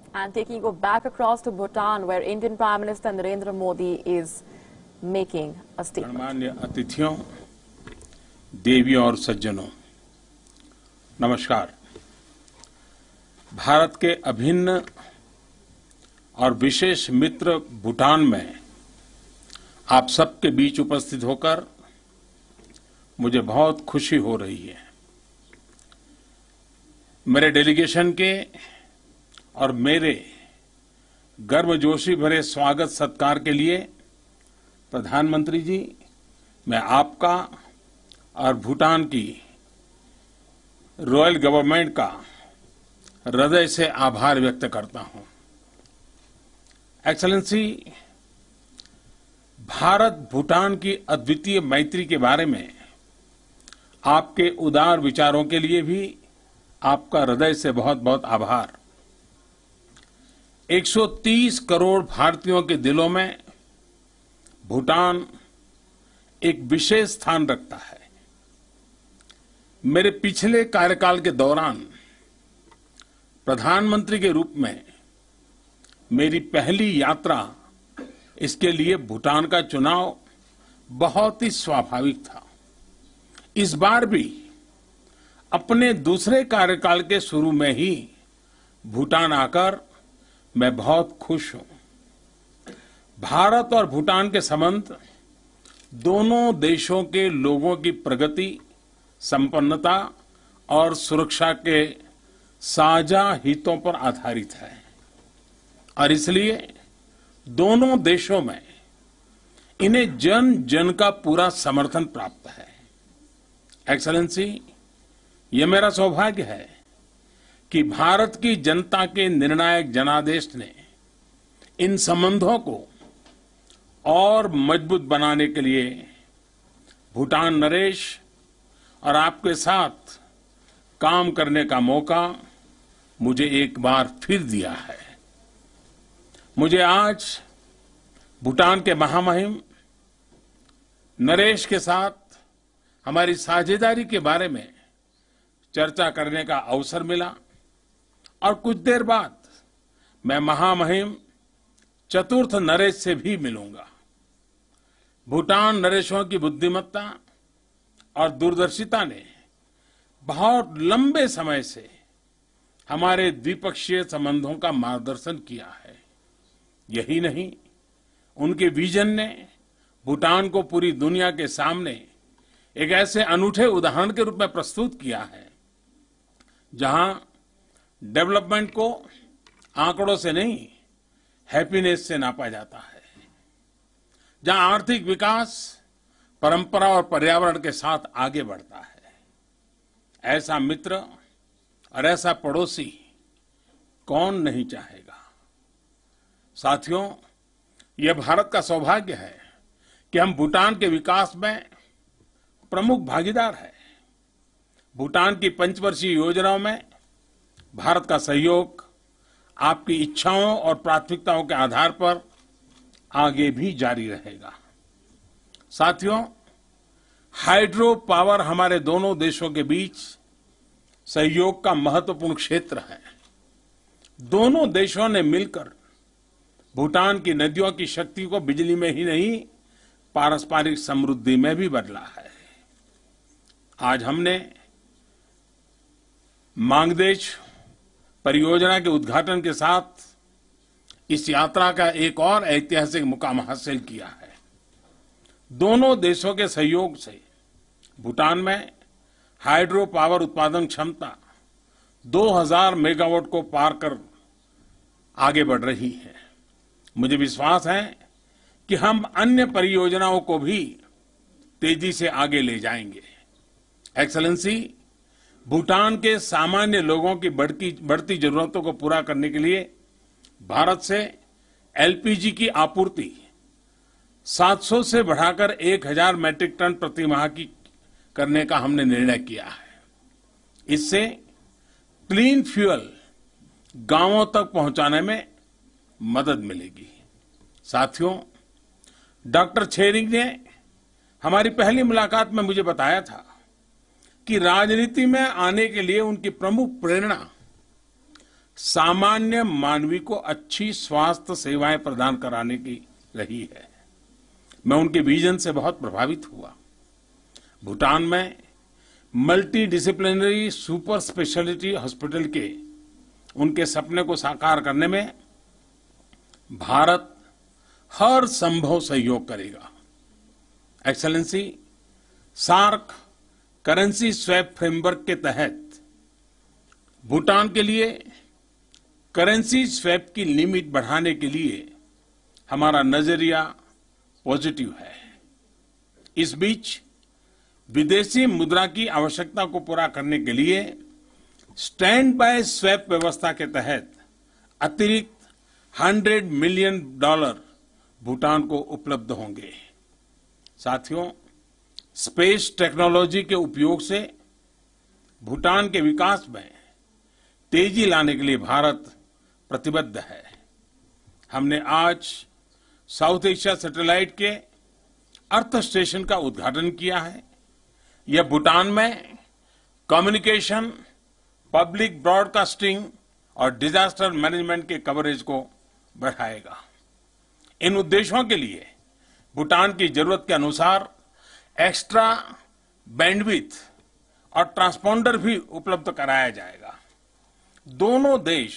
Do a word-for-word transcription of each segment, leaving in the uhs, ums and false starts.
And taking you back across to Bhutan, where Indian Prime Minister Narendra Modi is making a statement. गणमान्य अतिथियों, देवियों और सज्जनों, नमस्कार। भारत के अभिन्न और विशेष मित्र भूटान में आप सबके बीच उपस्थित होकर मुझे बहुत खुशी हो रही है। मेरे डेलीगेशन के और मेरे गर्मजोशी भरे स्वागत सत्कार के लिए प्रधानमंत्री जी, मैं आपका और भूटान की रॉयल गवर्नमेंट का हृदय से आभार व्यक्त करता हूं। एक्सेलेंसी, भारत भूटान की अद्वितीय मैत्री के बारे में आपके उदार विचारों के लिए भी आपका हृदय से बहुत बहुत आभार। एक सौ तीस करोड़ भारतीयों के दिलों में भूटान एक विशेष स्थान रखता है। मेरे पिछले कार्यकाल के दौरान प्रधानमंत्री के रूप में मेरी पहली यात्रा, इसके लिए भूटान का चुनाव बहुत ही स्वाभाविक था। इस बार भी अपने दूसरे कार्यकाल के शुरू में ही भूटान आकर मैं बहुत खुश हूं। भारत और भूटान के संबंध दोनों देशों के लोगों की प्रगति, संपन्नता और सुरक्षा के साझा हितों पर आधारित है और इसलिए दोनों देशों में इन्हें जन जन का पूरा समर्थन प्राप्त है। एक्सेलेंसी, ये मेरा सौभाग्य है कि भारत की जनता के निर्णायक जनादेश ने इन संबंधों को और मजबूत बनाने के लिए भूटान नरेश और आपके साथ काम करने का मौका मुझे एक बार फिर दिया है। मुझे आज भूटान के महामहिम नरेश के साथ हमारी साझेदारी के बारे में चर्चा करने का अवसर मिला और कुछ देर बाद मैं महामहिम चतुर्थ नरेश से भी मिलूंगा। भूटान नरेशों की बुद्धिमत्ता और दूरदर्शिता ने बहुत लंबे समय से हमारे द्विपक्षीय संबंधों का मार्गदर्शन किया है। यही नहीं, उनके विजन ने भूटान को पूरी दुनिया के सामने एक ऐसे अनूठे उदाहरण के रूप में प्रस्तुत किया है जहां डेवलपमेंट को आंकड़ों से नहीं, हैप्पीनेस से नापा जाता है, जहां आर्थिक विकास परंपरा और पर्यावरण के साथ आगे बढ़ता है। ऐसा मित्र और ऐसा पड़ोसी कौन नहीं चाहेगा। साथियों, यह भारत का सौभाग्य है कि हम भूटान के विकास में प्रमुख भागीदार हैं। भूटान की पंचवर्षीय योजनाओं में भारत का सहयोग आपकी इच्छाओं और प्राथमिकताओं के आधार पर आगे भी जारी रहेगा। साथियों, हाइड्रो पावर हमारे दोनों देशों के बीच सहयोग का महत्वपूर्ण क्षेत्र है। दोनों देशों ने मिलकर भूटान की नदियों की शक्ति को बिजली में ही नहीं, पारस्परिक समृद्धि में भी बदला है। आज हमने मांगदेच परियोजना के उद्घाटन के साथ इस यात्रा का एक और ऐतिहासिक मुकाम हासिल किया है। दोनों देशों के सहयोग से भूटान में हाइड्रो पावर उत्पादन क्षमता दो हज़ार मेगावाट को पार कर आगे बढ़ रही है। मुझे विश्वास है कि हम अन्य परियोजनाओं को भी तेजी से आगे ले जाएंगे। एक्सेलेंसी, भूटान के सामान्य लोगों की बढ़ती बढ़ती जरूरतों को पूरा करने के लिए भारत से एलपीजी की आपूर्ति सात सौ से बढ़ाकर एक हज़ार मैट्रिक टन प्रति माह की करने का हमने निर्णय किया है। इससे क्लीन फ्यूल गांवों तक पहुंचाने में मदद मिलेगी। साथियों, डॉक्टर छेरिंग ने हमारी पहली मुलाकात में मुझे बताया था कि राजनीति में आने के लिए उनकी प्रमुख प्रेरणा सामान्य मानवी को अच्छी स्वास्थ्य सेवाएं प्रदान कराने की रही है। मैं उनके विजन से बहुत प्रभावित हुआ। भूटान में multi disciplinary super speciality hospital के उनके सपने को साकार करने में भारत हर संभव सहयोग करेगा। Excellency, SAARC currency swap framework के तहत भूटान के लिए करेंसी स्वैप की लिमिट बढ़ाने के लिए हमारा नजरिया पॉजिटिव है। इस बीच विदेशी मुद्रा की आवश्यकता को पूरा करने के लिए स्टैंड बाय स्वैप व्यवस्था के तहत अतिरिक्त हंड्रेड मिलियन डॉलर भूटान को उपलब्ध होंगे। साथियों, स्पेस टेक्नोलॉजी के उपयोग से भूटान के विकास में तेजी लाने के लिए भारत प्रतिबद्ध है। हमने आज साउथ एशिया सैटेलाइट के अर्थ स्टेशन का उद्घाटन किया है। यह भूटान में कम्युनिकेशन, पब्लिक ब्रॉडकास्टिंग और डिजास्टर मैनेजमेंट के कवरेज को बढ़ाएगा। इन उद्देश्यों के लिए भूटान की जरूरत के अनुसार एक्स्ट्रा बैंडविड्थ और ट्रांसपोंडर भी उपलब्ध कराया जाएगा। दोनों देश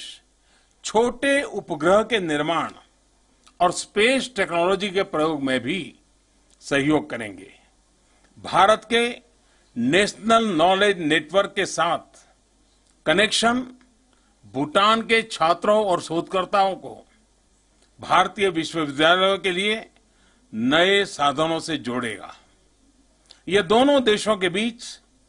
छोटे उपग्रह के निर्माण और स्पेस टेक्नोलॉजी के प्रयोग में भी सहयोग करेंगे। भारत के नेशनल नॉलेज नेटवर्क के साथ कनेक्शन भूटान के छात्रों और शोधकर्ताओं को भारतीय विश्वविद्यालयों के लिए नए साधनों से जोड़ेगा। ये दोनों देशों के बीच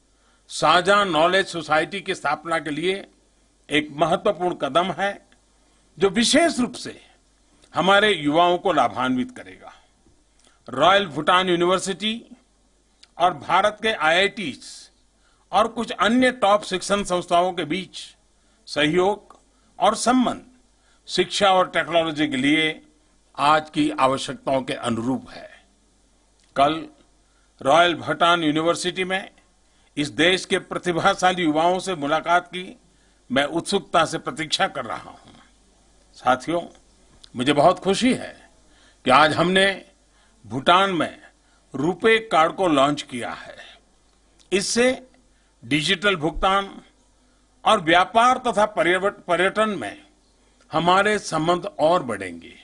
साझा नॉलेज सोसाइटी की स्थापना के लिए एक महत्वपूर्ण कदम है, जो विशेष रूप से हमारे युवाओं को लाभान्वित करेगा। रॉयल भूटान यूनिवर्सिटी और भारत के आई आई टीज़ और कुछ अन्य टॉप शिक्षण संस्थाओं के बीच सहयोग और संबंध शिक्षा और टेक्नोलॉजी के लिए आज की आवश्यकताओं के अनुरूप है। कल रॉयल भूटान यूनिवर्सिटी में इस देश के प्रतिभाशाली युवाओं से मुलाकात की मैं उत्सुकता से प्रतीक्षा कर रहा हूं। साथियों, मुझे बहुत खुशी है कि आज हमने भूटान में रुपे कार्ड को लॉन्च किया है। इससे डिजिटल भुगतान और व्यापार तथा पर्यटन में हमारे संबंध और बढ़ेंगे।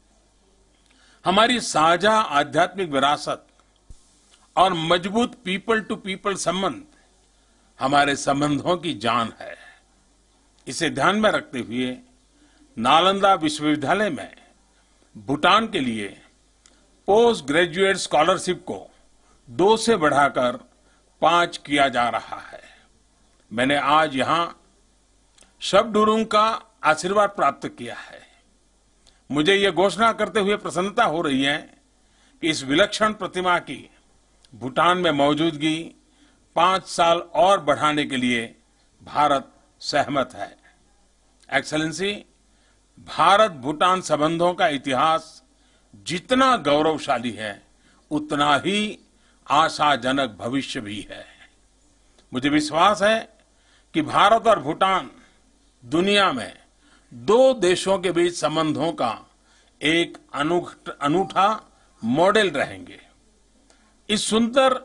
हमारी साझा आध्यात्मिक विरासत और मजबूत पीपल टू पीपल संबंध हमारे संबंधों की जान है। इसे ध्यान में रखते हुए नालंदा विश्वविद्यालय में भूटान के लिए पोस्ट ग्रेजुएट स्कॉलरशिप को दो से बढ़ाकर पांच किया जा रहा है। मैंने आज यहां शब्दुरुंग का आशीर्वाद प्राप्त किया है। मुझे यह घोषणा करते हुए प्रसन्नता हो रही है कि इस विलक्षण प्रतिमा की भूटान में मौजूदगी पांच साल और बढ़ाने के लिए भारत सहमत है। एक्सेलेंसी, भारत भूटान संबंधों का इतिहास जितना गौरवशाली है, उतना ही आशाजनक भविष्य भी है। मुझे विश्वास है कि भारत और भूटान दुनिया में दो देशों के बीच संबंधों का एक अनूठा मॉडल रहेंगे। इस सुंदर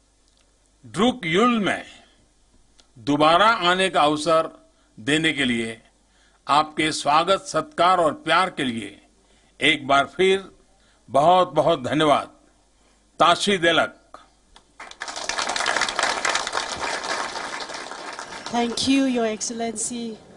ड्रुक युल में दोबारा आने का अवसर देने के लिए आपके स्वागत, सत्कार और प्यार के लिए एक बार फिर बहुत बहुत धन्यवाद। ताशी देलक। Thank you, Your Excellency.